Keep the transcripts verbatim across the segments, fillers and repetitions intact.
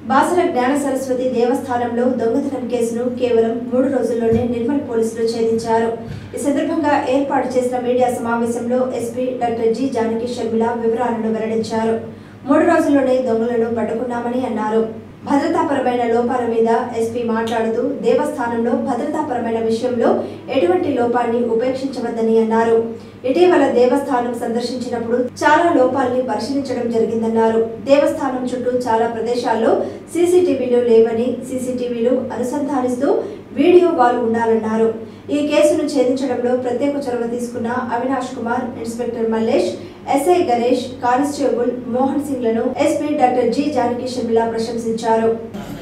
బాసర జ్ఞాన సరస్వతి దేవస్థానంలో దొంగతనం కేసును కేవలం మూడు రోజుల్లోనే నిర్మల్ పోలీసులు ఛేదించారు. ఈ సందర్భంగా ఏర్పాటు చేసిన మీడియా సమావేశంలో SP doctor G Janaki Sharmila వివరాలను వెల్లడించారు. మూడు రోజుల్లోనే దొంగలను పట్టుకున్నామని అన్నారు. భద్రతాపరమైన లోపాల మీద ఎస్పీ మాట్లాడుతూ దేవస్థానంలో భద్రతాపరమైన విషయంలో ఎటువంటి లోపాన్ని ఉపేక్షించవద్దని అన్నారు. ఇటీవల దేవస్థానం సందర్శించినప్పుడు చాలా లోపాలని పరిశీలించడం జరిగిందన్నారు. దేవస్థానం చుట్టూ చాలా ప్రదేశాల్లో సీసీటీవీలు లేవని, సీసీటీవీలు అనుసంధానిస్తూ వీడియో వాల్ ఉండాలన్నారు. ఈ కేసును ఛేదించడంలో ప్రత్యేక చొరవ తీసుకున్న Avinash Kumar, inspector Mallesh, SI Ganesh, constable Mohan Singh లను SP doctor G Janaki Sharmila ప్రశంసించారు.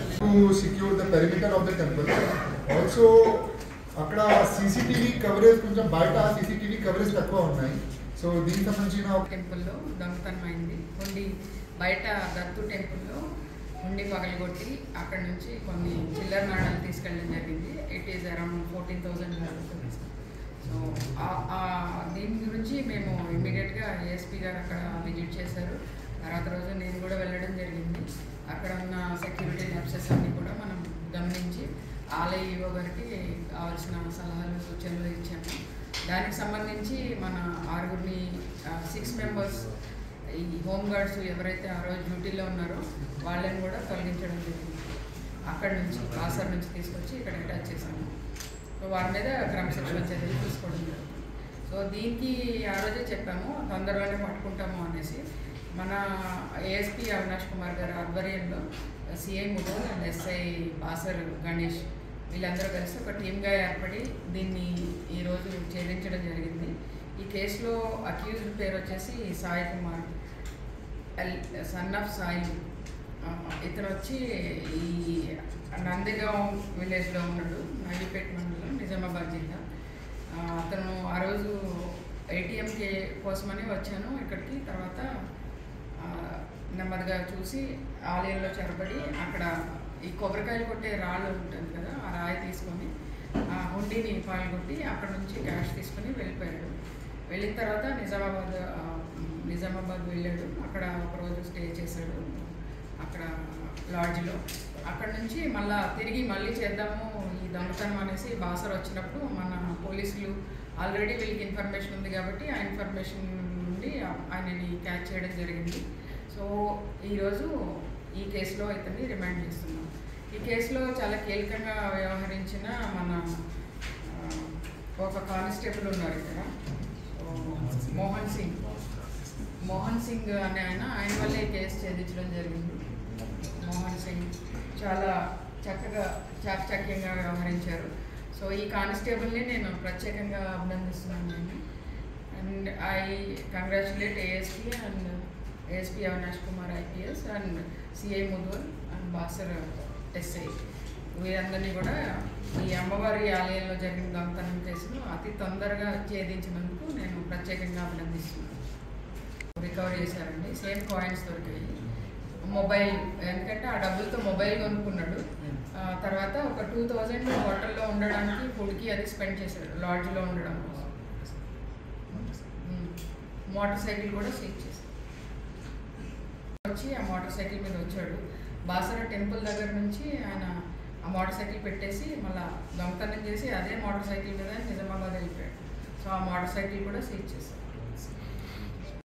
అక్కడ సీసీటీవీ కవరేజ్ కొంచెం బయట సీసీటీవీ కవరేజ్ తక్కువ ఉన్నాయి. సో దీనికి సంబంధించిన టెంపుల్లో దొంగతనం అయింది. ఉండి బయట దత్తు టెంపుల్లో ఉండి పగలగొట్టి అక్కడ నుంచి కొన్ని చిల్లర నాణాలు తీసుకెళ్ళడం జరిగింది. It is around fourteen thousand rupees. So దీని గురించి మేము ఇమీడియట్గా ఏఎస్పీ గారు అక్కడ విజిట్ చేశారు. తర్వాత రోజు నేను కూడా వెళ్ళడం జరిగింది. అక్కడ ఉన్న సెక్యూరిటీ ల్యాబ్సెస్ అన్నీ కూడా మనం గమనించి ఆలయ ఈవో గారికి కావాల్సిన సలహాలు సూచనలు ఇచ్చాము. దానికి సంబంధించి మన ఆరుగురిని సిక్స్ మెంబర్స్ ఈ హోమ్ గార్డ్స్ ఎవరైతే ఆ రోజు డ్యూటీలో ఉన్నారో వాళ్ళని కూడా తొలగించడం జరిగింది. అక్కడ నుంచి బాసర్ నుంచి తీసుకొచ్చి ఇక్కడ అటాచ్ చేశాము. సో వారి మీద క్రమశిక్షణ చర్యలు తీసుకోవడం జరుగుతుంది. సో దీనికి ఆ రోజే చెప్పాము తొందరగానే పట్టుకుంటాము అనేసి. మన ఏఎస్పీ అవినాష్ కుమార్ గారి ఆధ్వర్యంలో CI Mudhol and SI Basar Ganesh వీళ్ళందరూ కలిసి ఒక టీమ్గా ఏర్పడి దీన్ని ఈరోజు ఛేదించడం జరిగింది. ఈ కేసులో అక్యూజ్డ్ పేరు వచ్చేసి సాయి కుమార్, సన్ ఆఫ్ సాయి. ఇతను వచ్చి ఈ నందిగాం విలేజ్లో ఉన్నాడు, నాయుడుపేట మండలం, నిజామాబాద్ జిల్లా. అతను ఆ రోజు ఏటీఎంకే కోసమని వచ్చాను ఇక్కడికి. తర్వాత నెమ్మదిగా చూసి ఆలయంలో చొరబడి అక్కడ ఈ కొబ్బరికాయలు కొట్టే రాళ్ళు ఉంటుంది కదా, ఆ రాయి తీసుకొని హుండీని పాల్గొట్టి అక్కడ నుంచి క్యాష్ తీసుకొని వెళ్ళిపోయాడు. వెళ్ళిన తర్వాత నిజామాబాద్ నిజామాబాద్ వెళ్ళాడు. అక్కడ ఒకరోజు స్టే చేశాడు అక్కడ లాడ్జ్లో. అక్కడ నుంచి మళ్ళీ తిరిగి మళ్ళీ చేద్దాము ఈ దొంగతనం అనేసి బాసర్ వచ్చినప్పుడు మన పోలీసులు ఆల్రెడీ వీళ్ళకి ఇన్ఫర్మేషన్ ఉంది కాబట్టి ఆ ఇన్ఫర్మేషన్ నుండి ఆయనని క్యాచ్ చేయడం జరిగింది. సో ఈరోజు ఈ కేసులో ఇతన్ని రిమాండ్ చేస్తున్నాం. ఈ కేసులో చాలా కీలకంగా వ్యవహరించిన మన ఒక కానిస్టేబుల్ ఉన్నారు ఇక్కడ, మోహన్ సింగ్. మోహన్ సింగ్ అనే ఆయన ఆయన వల్లే ఈ కేసు ఛేదించడం జరిగింది. మోహన్ సింగ్ చాలా చక్కగా చాకచక్యంగా వ్యవహరించారు. సో ఈ కానిస్టేబుల్ని నేను ప్రత్యేకంగా అభినందిస్తున్నాను నేను. And I congratulate ASP and ASP Avinash Kumar IPS and CI Mudhol and Basar SI వీరందరినీ కూడా ఈ అమ్మవారి ఆలయంలో జరిగిన దొంగతనం కేసును అతి తొందరగా ఛేదించినందుకు నేను ప్రత్యేకంగా అభినందిస్తున్నాను. రికవర్ చేశారండి. సేమ్ కాయిన్స్ దొరికాయి. మొబైల్, ఎందుకంటే ఆ డబ్బులతో మొబైల్ కొనుక్కున్నాడు. తర్వాత ఒక టూ థౌజండ్ హోటల్లో ఉండడానికి ఫుడ్కి అది స్పెండ్ చేశాడు లాడ్జ్లో ఉండడం కోసం. మోటార్ సైకిల్ కూడా సీజ్ చేశాడు. వచ్చి ఆ మోటార్ సైకిల్ మీద వచ్చాడు. బాసర టెంపుల్ దగ్గర నుంచి ఆయన ఆ మోటార్ సైకిల్ పెట్టేసి మళ్ళీ దొంగతనం చేసి అదే మోటార్ సైకిల్ మీద నిజామాబాద్ వెళ్ళిపోయాడు. సో ఆ మోటార్ సైకిల్ కూడా సీజ్ చేశారు.